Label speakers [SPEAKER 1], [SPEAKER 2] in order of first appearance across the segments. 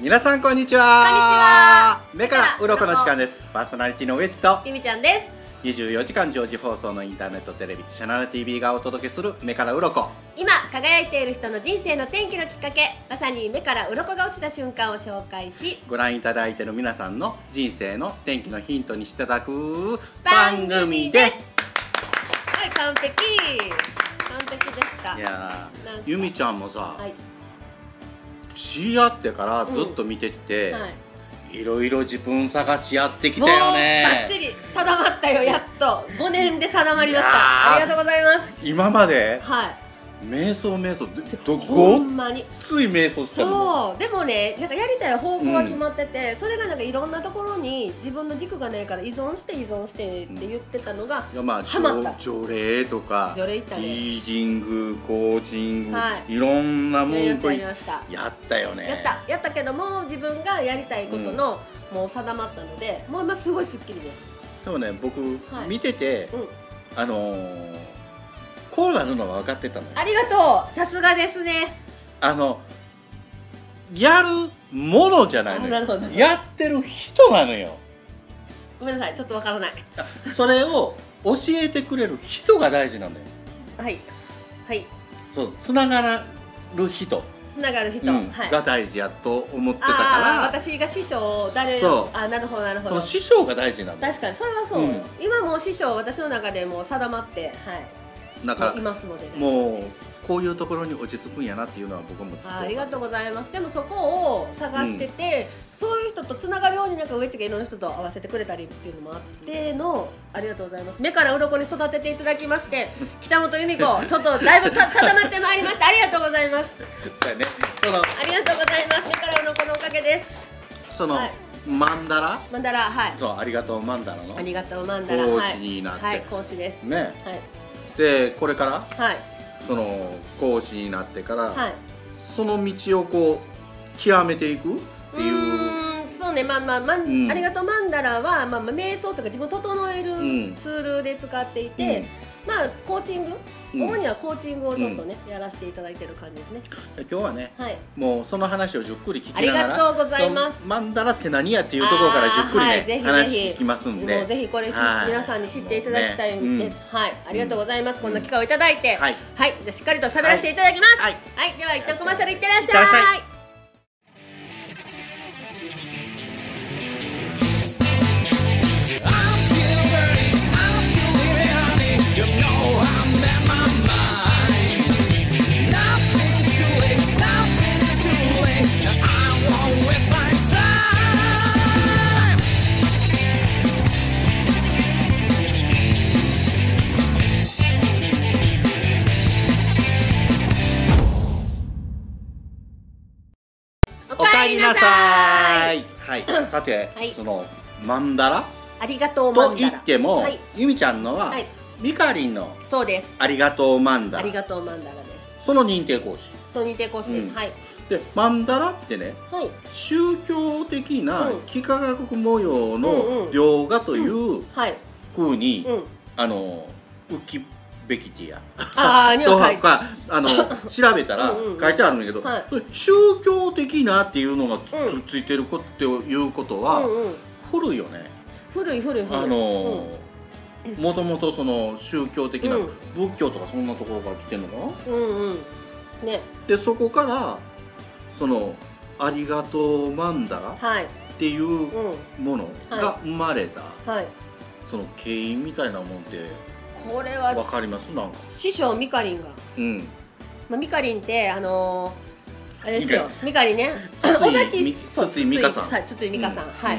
[SPEAKER 1] 皆さんこんにちは。
[SPEAKER 2] こんにちは。
[SPEAKER 1] 目から鱗の時間です。パーソナリティのウエッジと
[SPEAKER 2] ゆみちゃんです。
[SPEAKER 1] 24時間常時放送のインターネットテレビシャナナ TV がお届けする目から鱗。
[SPEAKER 2] 今輝いている人の人生の転機のきっかけ、まさに目から鱗が落ちた瞬間を紹介し、
[SPEAKER 1] ご覧いただいている皆さんの人生の転機のヒントにしていただく番組です。
[SPEAKER 2] はい、完璧でした。
[SPEAKER 1] いやー、ゆみちゃんもさ、
[SPEAKER 2] はい、
[SPEAKER 1] 知り合ってからずっと見てて、
[SPEAKER 2] はい、
[SPEAKER 1] いろいろ自分探しやってきたよね。
[SPEAKER 2] もうバッチリ定まったよ。やっと5年で定まりました。ありがとうございます。
[SPEAKER 1] 今まで
[SPEAKER 2] はい、
[SPEAKER 1] 瞑想
[SPEAKER 2] ほんまに
[SPEAKER 1] つい瞑想してたの。
[SPEAKER 2] そうでもね、なんかやりたい方向は決まってて、それがなんかいろんなところに自分の軸がないから依存してって言ってたのが、
[SPEAKER 1] いや、まあ
[SPEAKER 2] ハマった。
[SPEAKER 1] 除霊とか
[SPEAKER 2] 除霊行ったね、
[SPEAKER 1] リージング、コーチング、
[SPEAKER 2] はい、
[SPEAKER 1] いろんなもんと
[SPEAKER 2] やりました。
[SPEAKER 1] やったよね。
[SPEAKER 2] やったけども、自分がやりたいことの、もう定まったので、もう今すごいスッキリです。
[SPEAKER 1] でもね、僕、
[SPEAKER 2] はい、
[SPEAKER 1] 見てて、こうなるのは分かってたの。
[SPEAKER 2] ありがとう、さすがですね。
[SPEAKER 1] やるものじゃないのよ。
[SPEAKER 2] なるほど。
[SPEAKER 1] やってる人なのよ。
[SPEAKER 2] ごめんなさい、ちょっとわからない。
[SPEAKER 1] それを教えてくれる人が大事なんだよ。
[SPEAKER 2] はいはい。
[SPEAKER 1] そう、つながる人、
[SPEAKER 2] つながる人、はい、
[SPEAKER 1] が大事やと思ってたから。
[SPEAKER 2] 私が師匠誰、なるほどなるほど。
[SPEAKER 1] その師匠が大事なんだ。
[SPEAKER 2] 確かにそれはそう。今もう師匠、私の中でもう定まって、はい、
[SPEAKER 1] だから
[SPEAKER 2] いますので、
[SPEAKER 1] もうこういうところに落ち着くんやなっていうのは僕もずっと。
[SPEAKER 2] ありがとうございます。でもそこを探してて、そういう人とつながるように、なんかウエッジがいろんな人と合わせてくれたりっていうのもあっての、ありがとうございます。目から鱗に育てていただきまして、北本由美子ちょっとだいぶ定まってまいりました。ありがとうございます。
[SPEAKER 1] そうやね。
[SPEAKER 2] ありがとうございます。目から鱗のおかげです。
[SPEAKER 1] マンダラ、
[SPEAKER 2] はい。
[SPEAKER 1] そう、ありがとうマンダラの
[SPEAKER 2] ありがとうマンダラ
[SPEAKER 1] 講師になって、
[SPEAKER 2] はい、講師です
[SPEAKER 1] ね。
[SPEAKER 2] はい。
[SPEAKER 1] で、これから、
[SPEAKER 2] はい、
[SPEAKER 1] その講師になってから、
[SPEAKER 2] はい、
[SPEAKER 1] その道をこう極めていくっていう。
[SPEAKER 2] そうね、ありがとうマンダラは、瞑想とか自分を整えるツールで使っていて、コーチング、主にはコーチングをちょっとね、やらせていただいてる感じですね。
[SPEAKER 1] 今日はね、もうその話をじっくり聞きながら、
[SPEAKER 2] ありがとうございます。
[SPEAKER 1] マンダラって何やっていうところからじっくりね、話聞きますんで、
[SPEAKER 2] もうぜひこれ皆さんに知っていただきたいんです。はい、ありがとうございます。こんな機会をいただいて、はい、じゃあしっかりと喋らせていただきます。はい、では一旦コマーシャルいってらっしゃい。
[SPEAKER 1] おかえりなさい。はい、さて、そのマンダラ、
[SPEAKER 2] ありがとうマンダラ
[SPEAKER 1] と言っても、ゆみちゃんのはミカリンの
[SPEAKER 2] そうです。
[SPEAKER 1] ありがとうマンダラ、
[SPEAKER 2] ありがとうマンダラです。
[SPEAKER 1] その認定講師。
[SPEAKER 2] そう、認定講師です。はい。
[SPEAKER 1] で、マンダラってね、宗教的な幾何学模様の描画というふうにウキベキティアとか調べたら書いてあるんだけど、宗教的なっていうのがついてるっていうことは古いよね。
[SPEAKER 2] 古い。
[SPEAKER 1] もともとその宗教的な仏教とかそんなところから来てるのかな。で、そこからそのありがとうマンダラっていうものが生まれた、その経緯みたいなもんって
[SPEAKER 2] これは
[SPEAKER 1] わかります？なんか
[SPEAKER 2] 師匠ミカリンが、ミカリンってあれですよ、ミカリンね、
[SPEAKER 1] 筒井美香さん、
[SPEAKER 2] はい、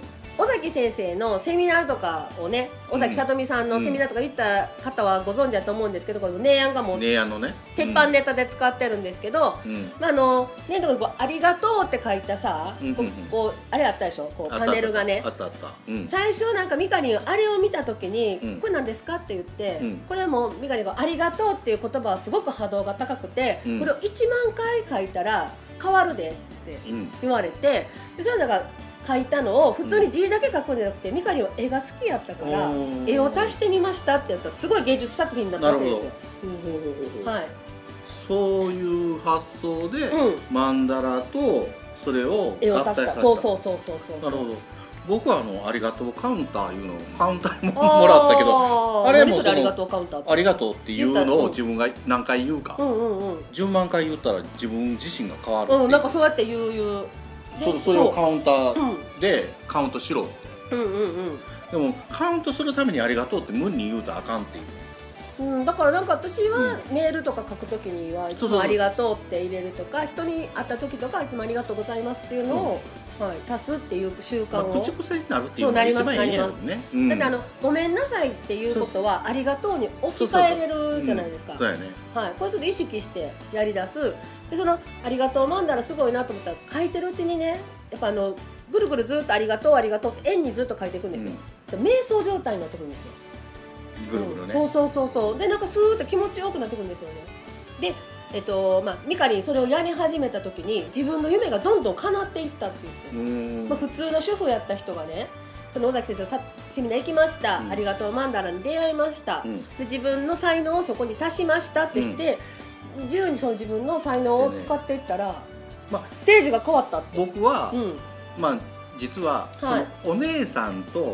[SPEAKER 2] 尾崎先生のセミナーとかをね、尾崎さとみさんのセミナーとか行った方はご存知だと思うんですけど、これネイヤンがもう鉄板ネタで使ってるんですけど、でもありがとうって書いたさ、こうあれあったでしょ、こうパネルがね。最初なんかミカリンあれを見た時に、これなんですかって言って、これもミカリンがありがとうっていう言葉はすごく波動が高くて、これを1万回書いたら変わるでって言われて、それだから書いたのを普通に字だけ書くんじゃなくて、ミカリンは絵が好きやったから絵を足してみましたって言ったらすごい芸術作品だったわけですよ。はい、
[SPEAKER 1] そういう発想でマンダラとそれを
[SPEAKER 2] 合体させた。そうそうそうそうそう。
[SPEAKER 1] なるほど。僕はありがとうカウンターいうのをカウンターももらったけど、あれも
[SPEAKER 2] ありがとうカウンター。
[SPEAKER 1] ありがとうっていうのを自分が何回言うか、10万回言ったら自分自身が変わる。
[SPEAKER 2] なんかそうやって言う。
[SPEAKER 1] それをカウンターでカウントしろって。でもカウントするためにありがとうって無に言うとあかんっていう。
[SPEAKER 2] だからなんか私はメールとか書くときにはいつもありがとうって入れるとか、人に会った時とかいつもありがとうございますっていうのを足すっていう習慣を。
[SPEAKER 1] 口癖になるっていうのが一番いいですね。
[SPEAKER 2] だってごめんなさいっていうことはありがとうに置き換えれるじゃないですか。
[SPEAKER 1] そうやね。
[SPEAKER 2] はい、これちょっと意識してやりだす。でそのありがとうマンダラすごいなと思ったら書いてるうちにね、やっぱぐるぐるずっとありがとうありがとうって円にずっと書いていくんですよ。瞑想状態になってくるんですよ。
[SPEAKER 1] ぐるぐるね。
[SPEAKER 2] そうでなんかスーッと気持ちよくなってくるんですよね。でミカリンそれをやり始めた時に自分の夢がどんどん叶っていったって言って、普通の主婦やった人がね、その尾崎先生セミナー行きました、ありがとうマンダラに出会いました、で自分の才能をそこに足しましたってして、自由にその自分の才能を使っていったら、ステージが変わったって。
[SPEAKER 1] 僕は、実はそのお姉さんと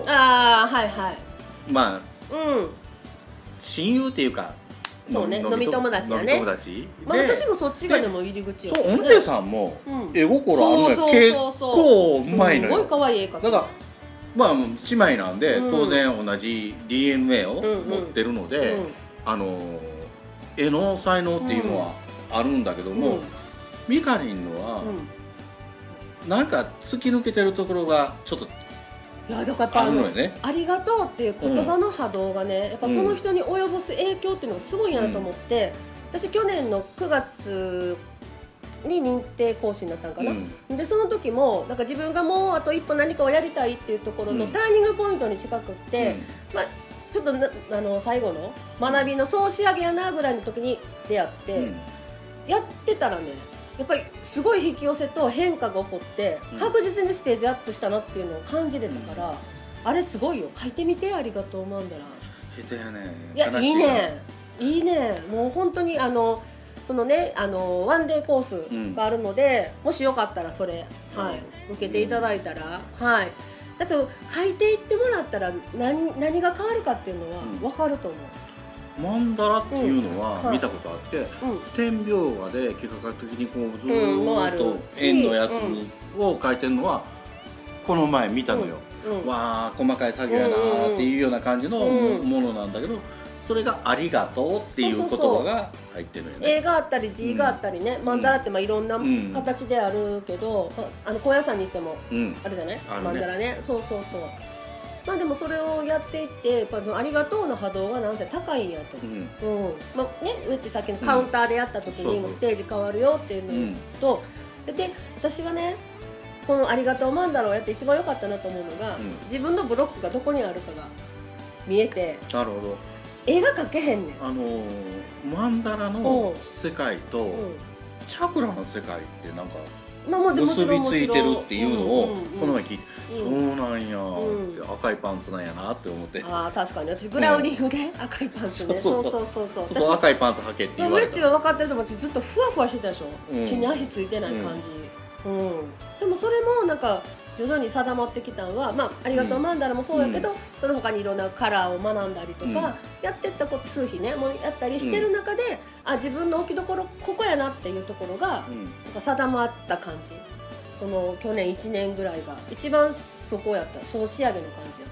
[SPEAKER 1] 親友っていうか、
[SPEAKER 2] そうね、飲み友達やね。私もそっちがでも入り口よ。
[SPEAKER 1] そう、お姉さんも絵心あるのよ。結構うまいのよ。
[SPEAKER 2] すごい可愛い絵描く。
[SPEAKER 1] だから姉妹なんで当然同じ DNA を持ってるので、絵の才能っていうのはあるんだけども、ミカリンのはなんか突き抜けてるところがちょっと。
[SPEAKER 2] いやだからやっぱありがとうっていう言葉の波動がね、やっぱその人に及ぼす影響っていうのがすごいなと思って、私去年の9月に認定講師になったんかな、でその時もなんか自分がもうあと一歩何かをやりたいっていうところのターニングポイントに近くって、ちょっと最後の学びの総仕上げやなぐらいの時に出会って、やってたらねやっぱりすごい引き寄せと変化が起こって確実にステージアップしたなっていうのを感じれたから、あれすごいよ。書いてみてありがとうマンダラ。
[SPEAKER 1] 下手やね。
[SPEAKER 2] いやいいねいいね。もう本当にそのねワンデーコースがあるので、もしよかったらそれ受けていただいたら、だって書いていってもらったら何が変わるかっていうのは分かると思う。
[SPEAKER 1] マンダラっていうのは見たことあって、点描画で幾何学的にこうずっと円のやつを描いてるのはこの前見たのよ。わあ細かい作業やなっていうような感じのものなんだけど、それがありがとうっていう言葉が入ってるのよね。
[SPEAKER 2] 絵があったり字があったりね、マンダラっていろんな形であるけど、高野山に行ってもあるじゃない、マンダラね。そうでもそれをやっていってやっぱありがとうの波動がなんせ高いんやと。うちさっきのカウンターでやった時にもステージ変わるよっていうのと、で私はねこのありがとうマンダラをやって一番良かったなと思うのが、自分のブロックがどこにあるかが見えて。
[SPEAKER 1] なるほど。
[SPEAKER 2] 絵が描けへんねん。
[SPEAKER 1] マンダラの世界とチャクラの世界ってなんか結びついてるっていうのをこの前聞いて、そうなんやって、赤いパンツなんやなって思って。
[SPEAKER 2] 確かに私グラウディングで赤いパンツね。そう
[SPEAKER 1] 赤いパンツ履けって言われた。
[SPEAKER 2] ウエッジは分かってると思うし、ずっとふわふわしてたでしょ。地に足ついてない感じ。でもそれもなんか徐々に定まってきたのは、ありがとうマンダラもそうやけど、その他にいろんなカラーを学んだりとか、やってったこと数日ねもうやったりしてる中で、自分の置きどころここやなっていうところがなんか定まった感じ。その去年1年ぐらいが一番そこやった。総仕上げの感じや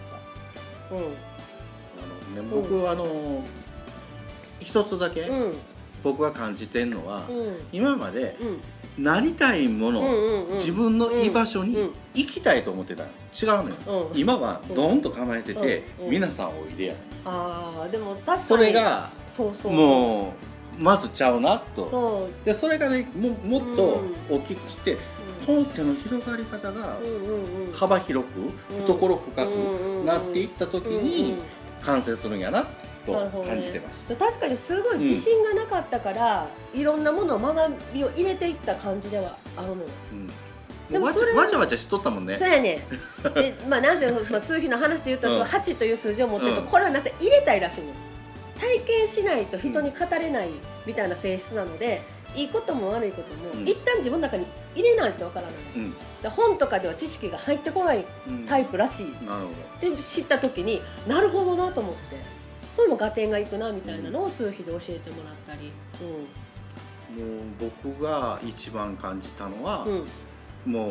[SPEAKER 2] った。
[SPEAKER 1] 僕一つだけ僕が感じてんのは、今までなりたいもの、自分の居場所に行きたいと思ってたの。違うのよ。今はドンと構えてて、皆さんおいでや。
[SPEAKER 2] でも確かに
[SPEAKER 1] それがもうまずちゃうなと。でそれがねもっと大きくして本手の広がり方が幅広く懐深くなっていった時に完成するんやなと感じてます。
[SPEAKER 2] 確かにすごい自信がなかったから、いろんなものを学びを入れていった感じではあるのよ。
[SPEAKER 1] でもわちゃわちゃしとったもんね。
[SPEAKER 2] そうやね。でなぜ数比の話で言ったら8という数字を持ってると、これはなぜ入れたいらしいの。体験しないと人に語れないみたいな性質なので、いいことも悪いことも一旦自分の中に入れないとわからない、本とかでは知識が入ってこないタイプらしい、って知った時になるほどなと思って、そういうのも合点がいくなみたいなのを数秘で教えてもらったり、
[SPEAKER 1] もう僕が一番感じたのは、も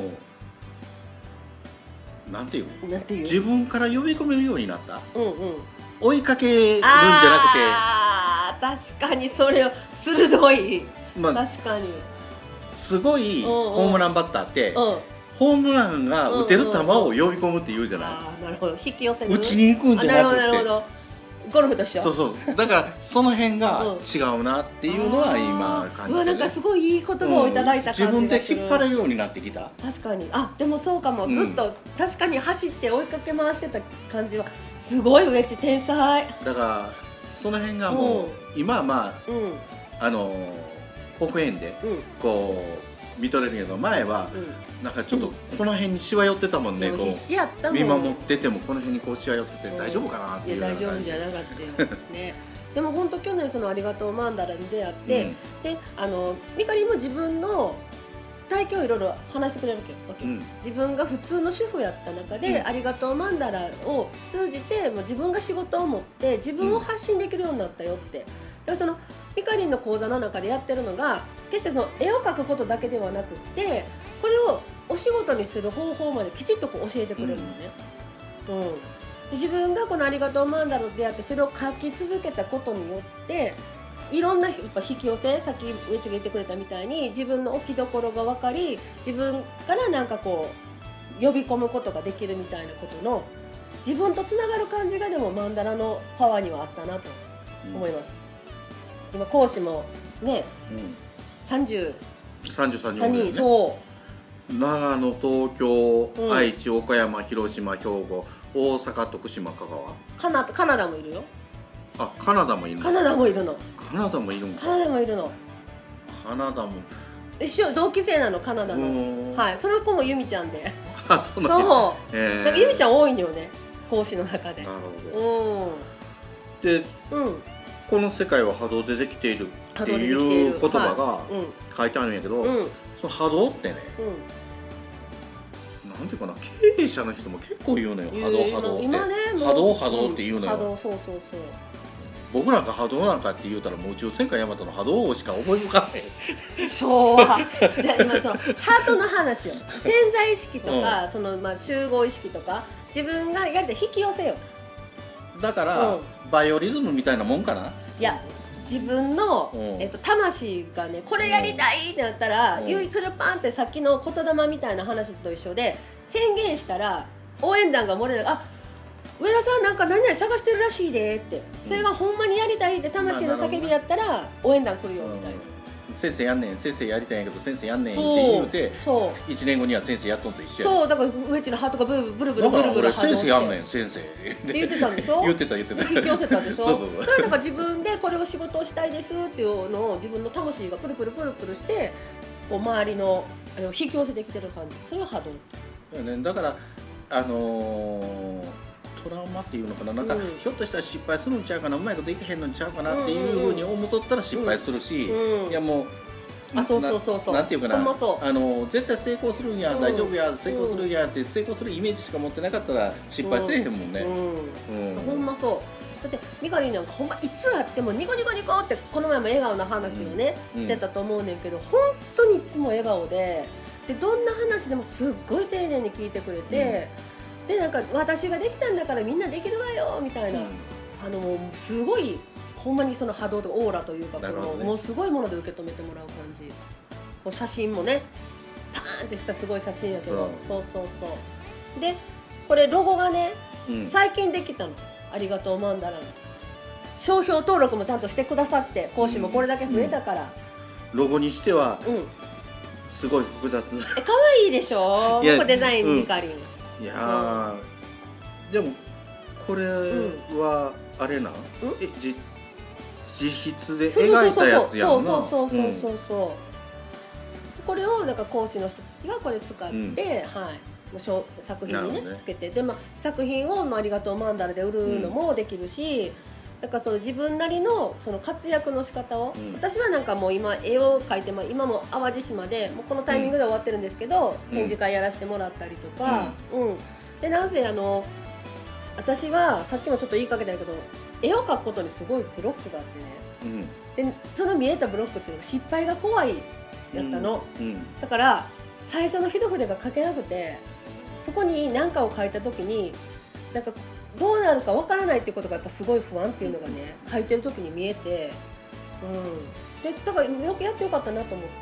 [SPEAKER 1] うなんていう自分から呼び込めるようになった、追いかけるんじゃ
[SPEAKER 2] なくて、確かにそれを鋭い、確かに
[SPEAKER 1] すごいホームランバッターって、ホームランが打てる球を呼び込むって言うじゃない。
[SPEAKER 2] なるほど、引き寄せる、
[SPEAKER 1] 打ちに行くんじゃなくて、
[SPEAKER 2] なるほど、ゴルフと一緒。
[SPEAKER 1] そうだからその辺が違うなっていうのは今感じて、
[SPEAKER 2] なんかすごいいい言葉をいただいた感じがする、
[SPEAKER 1] 自分で引っ張れるようになってきた。
[SPEAKER 2] 確かに、でもそうかも、ずっと確かに走って追いかけ回してた感じはすごい、ウエッジ天才
[SPEAKER 1] だから、その辺がもう今はまあ微笑んでこう見とれるけど、前はなんかちょっとこの辺にしわ寄ってたもんね。こう見守っててもこの辺にこうしわ寄ってて大丈夫かなっていう。
[SPEAKER 2] 大丈夫じゃなかったよね。でも本当去年そのありがとうマンダラに出会って、でみかりも自分の体験をいろいろ話してくれるわけ、自分が普通の主婦やった中で、ありがとうマンダラを通じてもう自分が仕事を持って自分を発信できるようになったよって。だからそのみかりんの講座の中でやってるのが、決してその絵を描くことだけではなくって、これをお仕事にする方法まできちっとこう教えてくれるのね、自分がこのありがとうマンダラと出会ってそれを書き続けたことによって、いろんなやっぱ引き寄せ、さっき上地が言ってくれたみたいに自分の置きどころが分かり、自分からなんかこう呼び込むことができるみたいなことの、自分とつながる感じがでもマンダラのパワーにはあったなと思います、今講師もね、33人、そう
[SPEAKER 1] 長野、東京、愛知、岡山、広島、兵庫、大阪、徳島、香川、
[SPEAKER 2] カナダもいるよ。
[SPEAKER 1] カナダもいるの。
[SPEAKER 2] カナダもいるの。
[SPEAKER 1] カナダもいるの。
[SPEAKER 2] カナダもいるの。
[SPEAKER 1] カナダも
[SPEAKER 2] 一緒、同期生なの、カナダの。はい、その子も由美ちゃんで。
[SPEAKER 1] そうなん
[SPEAKER 2] か由美ちゃん多いんだよね、講師の中で。
[SPEAKER 1] なるほど。で、この世界は波動でできているっていう言葉が書いてあるんやけど、その波動ってね、なんていうかな、経営者の人も結構言うのよ、波動って波動って言うのよ。
[SPEAKER 2] そう
[SPEAKER 1] 僕なんか波動なんかって言うたらもう宇宙戦艦ヤマトの波動しか思い浮かない。
[SPEAKER 2] 昭和じゃあ今そのハートの話よ、潜在意識とか、その集合意識とか自分がやりたい引き寄せよ。
[SPEAKER 1] だから、バイオリズムみたいなもんかな。
[SPEAKER 2] いや、自分の、魂がね、これやりたいってなったら、唯一それパンってさっきの言霊みたいな話と一緒で、宣言したら応援団が漏れない、上田さんなんか何々探してるらしいでって、それがほんまにやりたいって魂の叫びやったら応援団来るよみたいな。
[SPEAKER 1] 先生やんねん、先生やりたいんやけど先生やんねんって言うて、1年後には先生やっとんと一緒や。
[SPEAKER 2] そうだからウエッジのハートがブルブル波動して、
[SPEAKER 1] 先生やんねん先生
[SPEAKER 2] って言ってたんでしょ。
[SPEAKER 1] 言ってた
[SPEAKER 2] 引き寄せたんでしょ。それだから自分でこれを仕事をしたいですっていうのを自分の魂がプルプルプルプルしてこう周りの引き寄せてきてる感じ、そういう波動
[SPEAKER 1] だからトラウマっていうのかな、なんか、ひょっとしたら失敗するんちゃうかな、うまいこといかへんのんちゃうかなっていうふうに思っとったら失敗するし、いやもうなんていうかな、絶対成功するんや、大丈夫や、成功するんやって成功するイメージしか持ってなかったら失敗せえへんもんね。
[SPEAKER 2] ほんまそう。だってみかりんなんかほんまいつあってもニコニコニコってこの前も笑顔の話をね、してたと思うねんけど、本当にいつも笑顔でどんな話でもすっごい丁寧に聞いてくれて、でなんか私ができたんだからみんなできるわよみたいな、すごいほんまにその波動とかオーラというか、もうすごいもので受け止めてもらう感じ。もう写真もねパーンってしたすごい写真やけど、そうでこれロゴがね、最近できたの、ありがとうマンダラの商標登録もちゃんとしてくださって、講師もこれだけ増えたから、
[SPEAKER 1] ロゴにしてはすごい複雑。可
[SPEAKER 2] 愛いでしょ、デザインにみかりん。
[SPEAKER 1] いやでもこれはあれな、自筆で描いたやつやんな。そう
[SPEAKER 2] これをなんか講師の人たちはこれ使って、作品にねつけて、で作品をありがとうマンダラで売るのもできるし、 だからその自分なりのその活躍の仕方を、私はなんかもう今絵を描いて、今も淡路島でもうこのタイミングで終わってるんですけど、展示会やらせてもらったりとか、でなぜ私はさっきもちょっと言いかけたけど、絵を描くことにすごいブロックがあってね、でその見えたブロックっていうのが失敗が怖いやったの、だから最初の一筆が描けなくて、そこに何かを描いた時になんかどうなるかわからないっていうことがやっぱすごい不安っていうのがね、描いてる時に見えて、でだからよくやってよかったなと思って、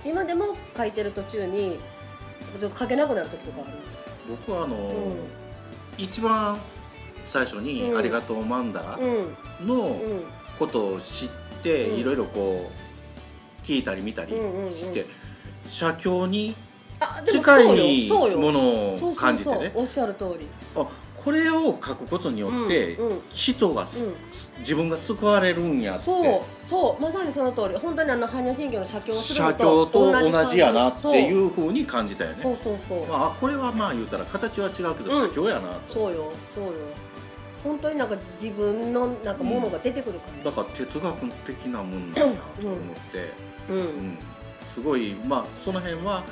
[SPEAKER 2] 今でも描いてる途中にちょっと描けなくなる時とかあるんです。
[SPEAKER 1] 僕は一番最初に「ありがとうマンダラ」のことを知っていろいろこう聞いたり見たりして写経に近いものを感じてね、
[SPEAKER 2] おっしゃる通り、
[SPEAKER 1] これを書くことによって人が自分が救われるんやって、
[SPEAKER 2] そうまさにその通り、本当に般若心経の写経をする
[SPEAKER 1] のと同じやなっていうふうに感じたよね。これはまあ言うたら形は違うけど写経やなと。
[SPEAKER 2] そうよ本当になんか自分のなんかものが出てくる感じ、
[SPEAKER 1] だから哲学的なもんなんやと思って、すごいその辺は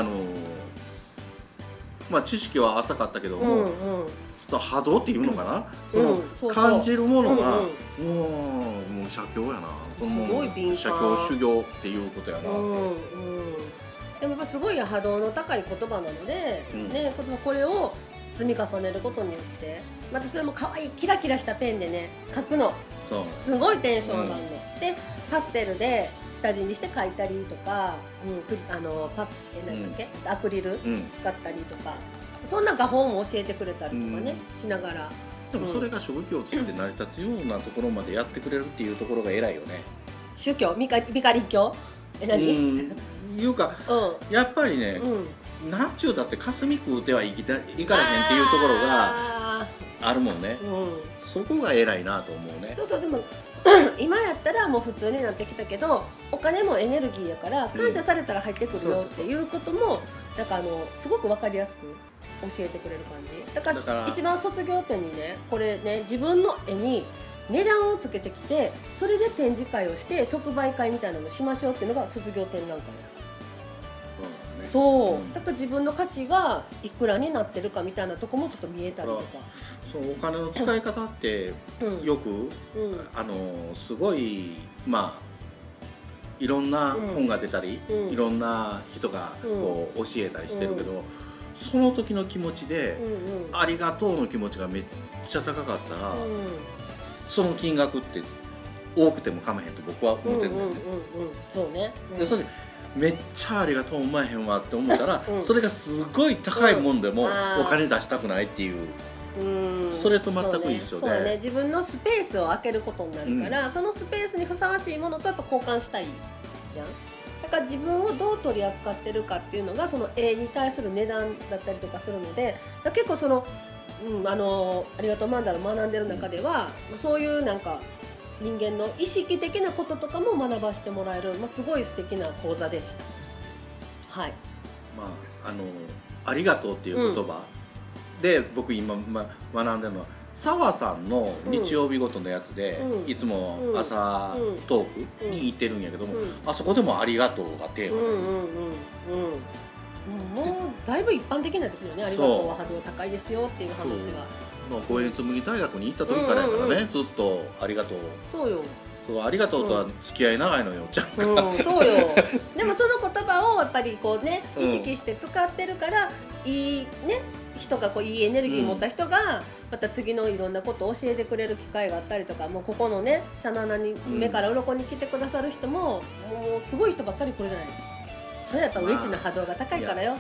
[SPEAKER 1] 知識は浅かったけども、波動っていうのかな、その感じるものがもう写経やな、
[SPEAKER 2] すごい敏感、
[SPEAKER 1] 写経修行っていうことやなって。
[SPEAKER 2] でもやっぱすごい波動の高い言葉なので、これを積み重ねることによってまたそれも可愛いキラキラしたペンでね描くのすごいテンション上がるの、でパステルで下地にして描いたりとか、なんだっけ、アクリル使ったりとか、そんな画法も教えてくれたりとかね、しながら。
[SPEAKER 1] でもそれが職業として成り立つようなところまでやってくれるっていうところが偉いよね。
[SPEAKER 2] 宗教ビカリ教何
[SPEAKER 1] いうか、やっぱりね、なんちゅうだって霞食うてはいかれへんっていうところがあるもんね。そこが偉いなと思うね。
[SPEAKER 2] そうでも今やったらもう普通になってきたけど、お金もエネルギーやから感謝されたら入ってくるよっていうこともなんかすごく分かりやすく教えてくれる感じだから、一番卒業展にねこれね自分の絵に値段をつけてきて、それで展示会をして即売会みたいなのをしましょうっていうのが卒業展覧会。だから自分の価値がいくらになってるかみたいなとこもちょっと見えたりとか、
[SPEAKER 1] お金の使い方ってよくすごいいろんな本が出たり、いろんな人がこう教えたりしてるけど、その時の気持ちでありがとうの気持ちがめっちゃ高かったら、その金額って多くてもかまへんと僕は思ってるんだよね。
[SPEAKER 2] そうね。
[SPEAKER 1] それでめっちゃありがとう思えへんわって思ったら、それがすごい高いもんでもお金出したくないっていう、それと全く一緒で、
[SPEAKER 2] 自分のスペースを空けることになるから、そのスペースにふさわしいものとやっぱ交換したいやん。だから自分をどう取り扱ってるかっていうのがその絵に対する値段だったりとかするので、結構その、ありがとうマンダラを学んでる中では、そういうなんか人間の意識的なこととかも学ばせてもらえる、すごい素敵な講座でした。はい。
[SPEAKER 1] ありがとうっていう言葉で、僕今学んでるのは澤さんの日曜日ごとのやつで、いつも朝トークに行ってるんやけども、あそこでもありがとうがテーマ
[SPEAKER 2] で、もうだいぶ一般的になってくるよね。ありがとうは波動高いですよっていう話は。
[SPEAKER 1] 五円紬大学に行った時からやからね、ずっとありがとう。
[SPEAKER 2] そうよ。
[SPEAKER 1] ありがとうとは付き合い長いのよ、ちゃんか。
[SPEAKER 2] そうよ。でもその言葉をやっぱりこうね意識して使ってるから、いいね人がいいエネルギー持った人がまた次のいろんなことを教えてくれる機会があったりとか、もうここのねシャナナに目から鱗に来てくださる人ももうすごい人ばっかり来るじゃない。それやっぱウェッジの波動が高いからよ。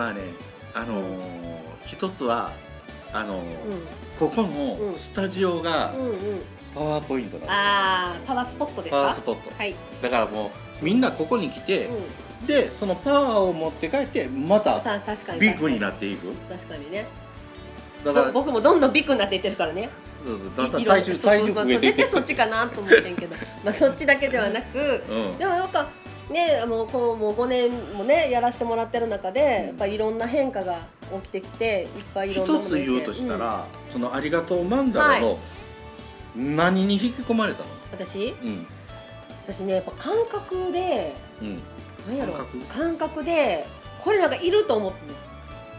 [SPEAKER 1] 一つはここのスタジオがパワーポイントなんです。
[SPEAKER 2] パワースポットですか。
[SPEAKER 1] パワースポット。はい。だからもうみんなここに来て、でそのパワーを持って帰ってまたビッグになっていく。
[SPEAKER 2] 確かにね。だから僕もどんどんビッグになっていってるからね。
[SPEAKER 1] だんだん体重増えていって。
[SPEAKER 2] 絶対そっちかなと思ってんけど、そっちだけではなく、でもなんかね、もう5年もねやらせてもらってる中で、やっぱいろんな変化が起きてきて、いっぱいいろんなもの
[SPEAKER 1] 一つ言うとしたら、そのありがとうマンダラの何に引き込まれたの？
[SPEAKER 2] 私ね、やっぱ感覚で、何やろ、感覚でこれなんかいると思って、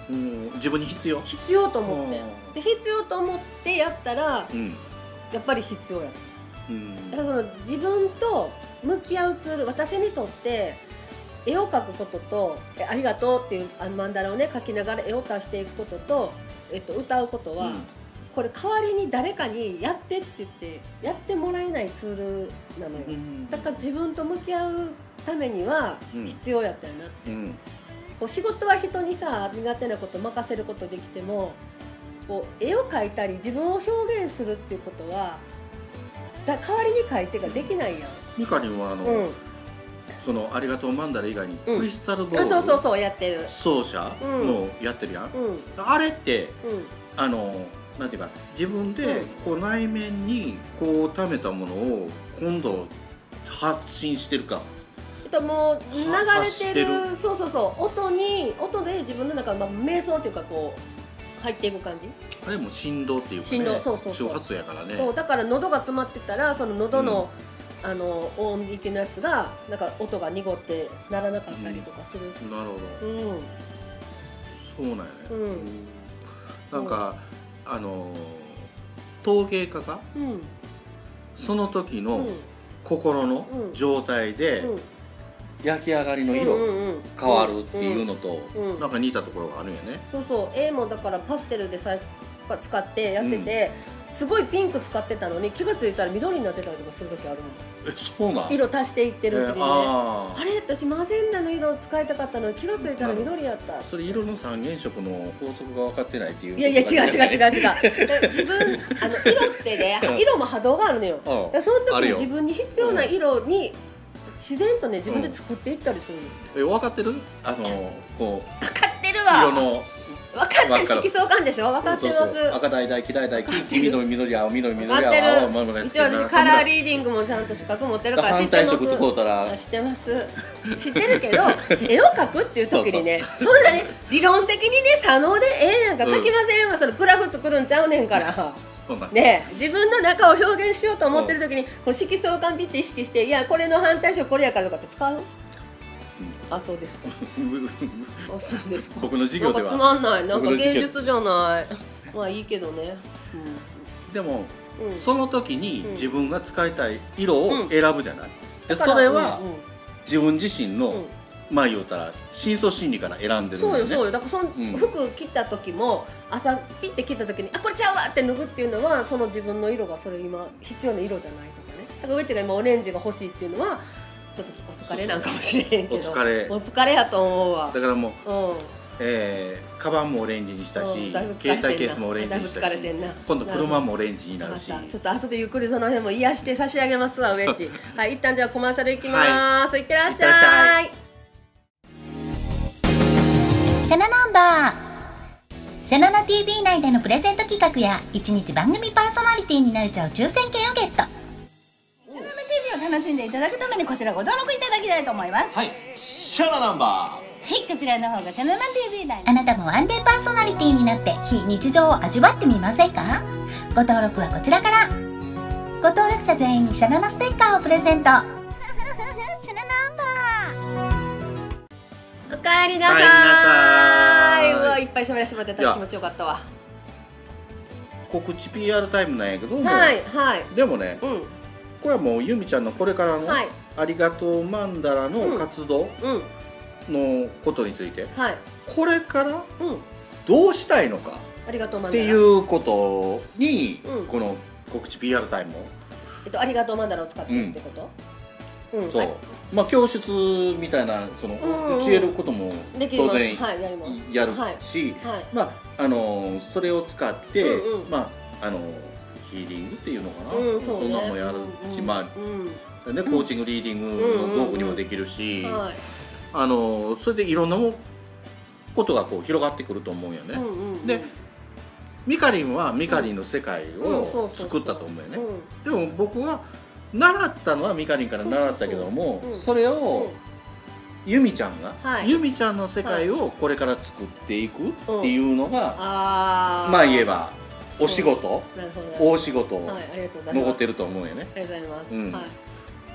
[SPEAKER 1] 自分に必要
[SPEAKER 2] と思って、で必要と思ってやったら、やっぱり必要やった。だからその自分と向き合うツール、私にとって絵を描くことと「ありがとう」っていうマンダラをね描きながら絵を足していくことと、歌うことは、これ代わりに誰かにやってって言ってやってもらえないツールなのよ。だから自分と向き合うためには必要やったよなって、こう仕事は人にさ苦手なこと任せることできても、こう絵を描いたり自分を表現するっていうことは代わりに描いてができないやん。
[SPEAKER 1] ミカリンはそのありがとうマンダラ以外にクリスタルボール
[SPEAKER 2] そうやってる
[SPEAKER 1] 奏者もやってるやん。あれってなんていうか、自分でこう内面にこう溜めたものを今度発信してるか。
[SPEAKER 2] もう流れてる、音で自分の中の瞑想っていうかこう入っていく感じ。あ
[SPEAKER 1] れも振動っていうかね、周波数やからね。
[SPEAKER 2] そうだから喉が詰まってたら、その喉の音域のやつがなんか音が濁って鳴らなかったりとかする。
[SPEAKER 1] なるほど。そうなんやね。なんか陶芸家がその時の心の状態で焼き上がりの色変わるっていうのとなんか似たところがあるんやね。
[SPEAKER 2] 絵もだからパステルで最初使ってやってて、すごいピンク使ってたのに気がついたら緑になってたりとかする時あるもん。
[SPEAKER 1] そうなん？
[SPEAKER 2] 色足していってるうちにね、あれ私マゼンダの色使いたかったのに気がついたら緑やった。
[SPEAKER 1] それ色の三原色の法則が分かってないっていう。
[SPEAKER 2] いや違う自分色ってね、色も波動があるのよ。その時に自分に必要な色に自然とね自分で作っていったりするの。
[SPEAKER 1] 分かってる？こう
[SPEAKER 2] 分かってるわ。
[SPEAKER 1] 色の
[SPEAKER 2] 分かってる、色相関でしょ。分かってます。
[SPEAKER 1] 赤橙黄緑黄緑緑青緑緑青。
[SPEAKER 2] 一応私カラーリーディングもちゃんと資格持ってるから知ってます。知ってます。知ってるけど絵を描くっていう時にね、そんなに理論的にね左脳で絵なんか描きませんわ。そのグラフ作るんちゃうねんから。ね、自分の中を表現しようと思ってる時にこの色相関ピッて意識して、いやこれの反対色これやからとかって使う？あ、そうですか。あ、そうですか。
[SPEAKER 1] 僕の授業では
[SPEAKER 2] つまんない、なんか芸術じゃない。まあいいけどね。
[SPEAKER 1] でもその時に自分が使いたい色を選ぶじゃない。でそれは自分自身のまあ言うたら深層心理から選んでるんだよね。
[SPEAKER 2] そうよ。だからその服着た時も朝ピッて着た時にあこれちゃうわって脱ぐっていうのはその自分の色がそれ今必要な色じゃないとかね。だからうちが今オレンジが欲しいっていうのは。ちょっとお疲れなんかもしれへんけど、お疲れやと思うわ。
[SPEAKER 1] だからもう、カバンもオレンジにしたし、携帯ケースもオレンジにしたし、今度車もオレンジになるし、
[SPEAKER 2] ちょっと後でゆっくりその辺も癒して差し上げますわ、ウエッジ。はい、一旦じゃあコマーシャルいきます。いってらっしゃい。
[SPEAKER 3] シャナナンバー。シャナナ TV 内でのプレゼント企画や1日番組パーソナリティになれちゃう抽選券をゲット。楽しんでいただくためにこちらご登録いただきたいと思います。
[SPEAKER 1] はい、シャナナンバー。はい、
[SPEAKER 3] こちらの方がシャナナ TV 内。あなたもワンデーパーソナリティになって非日常を味わってみませんか？ご登録はこちらから。ご登録者全員にシャナナステッカーをプレゼント。シャナナンバ
[SPEAKER 2] ー。おかえりなさーい。うわ、いっぱい喋らせてもらってた気持ちよかったわ。
[SPEAKER 1] 告知 PR タイムなんやけども、でもね、これはもうゆみちゃんのこれからのありがとうマンダラの活動のことについて、これからどうしたいのかっていうことにこの告知 PR タイムを
[SPEAKER 2] ありがとうマンダラを使ってるってこと？
[SPEAKER 1] そう、まあ教室みたいなその教えることも当然やるし、まあそれを使ってまあヒーリングっていうのかな、そんなのもやるし、まあコーチングリーディングの道具にもできるし、それでいろんなことがこう広がってくると思うよね。でミカリンはミカリンの世界を作ったと思うよね。でも僕は習ったのはミカリンから習ったけども、それをユミちゃんがユミちゃんの世界をこれから作っていくっていうのがまあ言えばお仕事、大仕事残ってると思うよね。
[SPEAKER 2] ありがとうございます。はい、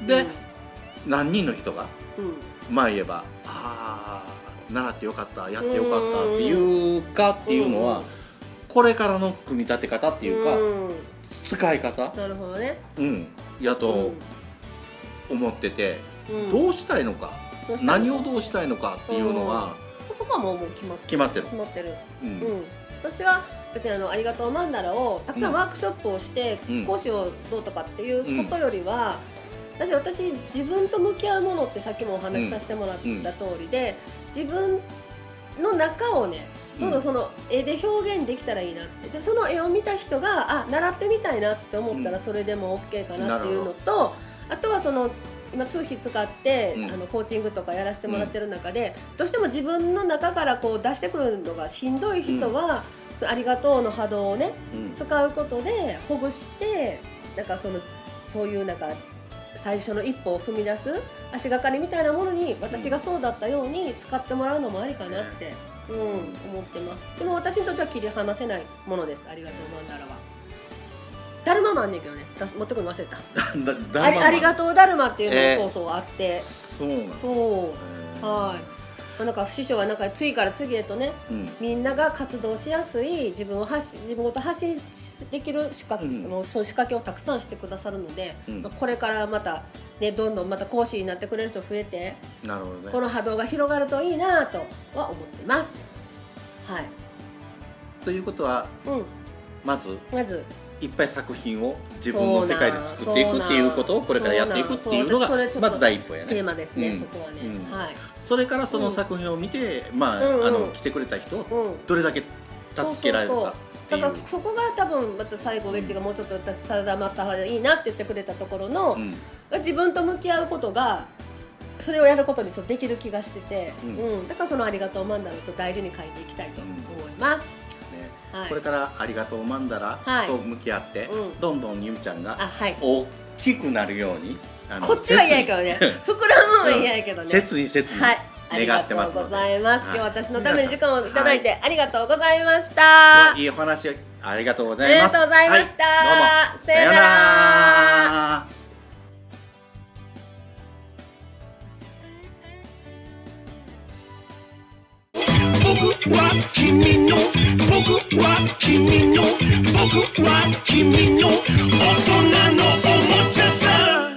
[SPEAKER 1] で、何人の人が、まあ言えば習ってよかった、やってよかったっていうかっていうのは、これからの組み立て方っていうか、使い方、
[SPEAKER 2] なるほどね、
[SPEAKER 1] やと思ってて、どうしたいのか、何をどうしたいのかっていうのは、
[SPEAKER 2] そこはもう決まってる。私は別にありがとうマンダラをたくさんワークショップをして講師をどうとかっていうことよりは、なぜ私自分と向き合うものってさっきもお話しさせてもらった通りで、自分の中をねどんどんその絵で表現できたらいいなって、でその絵を見た人が習ってみたいなって思ったらそれでも OK かなっていうのと、あとはその今数日使ってコーチングとかやらせてもらってる中で、どうしても自分の中からこう出してくるのがしんどい人は、ありがとうの波動をね、使うことでほぐして、なんかそういうなんか最初の一歩を踏み出す足がかりみたいなものに、私がそうだったように使ってもらうのもありかなって、思ってます。でも私にとっては切り離せないものです。ありがとうマンダラは。ダルマもあんねんけどね、持ってくるの忘れた。ありがとうダルマっていうのもそうあって、なんか師匠はなんか次から次へとね、みんなが活動しやすい自分ごと発信できるそういう仕掛けをたくさんしてくださるので、これからまたね、どんどんまた講師になってくれる人増えて、この波動が広がるといいなとは思ってます。はい。
[SPEAKER 1] ということは、まずいっぱい作品を自分の世界で作っていくっていうことをこれからやっていくっていうのがまず第一歩やね。
[SPEAKER 2] テーマですね、そこはね。はい。
[SPEAKER 1] それからその作品を見て、来てくれた人をどれだけ助けられるか。
[SPEAKER 2] だからそこが多分また最後ウェッジがもうちょっと私定まった方がいいなって言ってくれたところの、自分と向き合うことがそれをやることにちょっとできる気がしてて、だからそのありがとうマンダラをちょっと大事に書いていきたいと思います。
[SPEAKER 1] これからありがとうマンダラと向き合って、どんどんゆみちゃんが大きくなるように、
[SPEAKER 2] こっちは嫌やけどね、膨らむのは嫌やけどね、
[SPEAKER 1] 切に願ってますので。
[SPEAKER 2] ありがとうございます。今日私のために時間をいただいてありがとうございました。
[SPEAKER 1] いいお話ありがとうございます。
[SPEAKER 2] ありがとうございました。どうもさよなら。
[SPEAKER 4] 僕は君の大人のおもちゃさ。